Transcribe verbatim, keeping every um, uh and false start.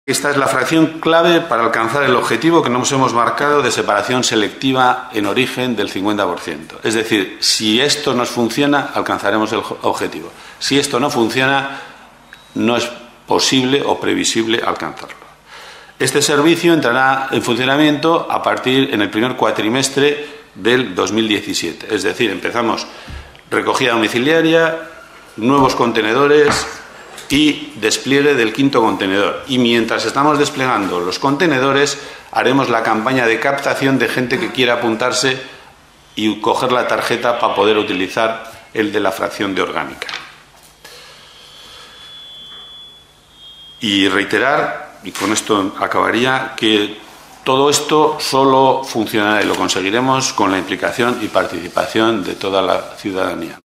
Esta es la fracción clave para alcanzar el objetivo que nos hemos marcado de separación selectiva en origen del cincuenta por ciento. Es decir, si esto nos funciona, alcanzaremos el objetivo. Si esto no funciona, no es posible o previsible alcanzarlo. Este servicio entrará en funcionamiento a partir en el primer cuatrimestre del dos mil diecisiete. Es decir, empezamos recogida domiciliaria, nuevos contenedores y despliegue del quinto contenedor. Y mientras estamos desplegando los contenedores, haremos la campaña de captación de gente que quiera apuntarse y coger la tarjeta para poder utilizar el de la fracción de orgánica. Y reiterar, y con esto acabaría, que todo esto solo funcionará y lo conseguiremos con la implicación y participación de toda la ciudadanía.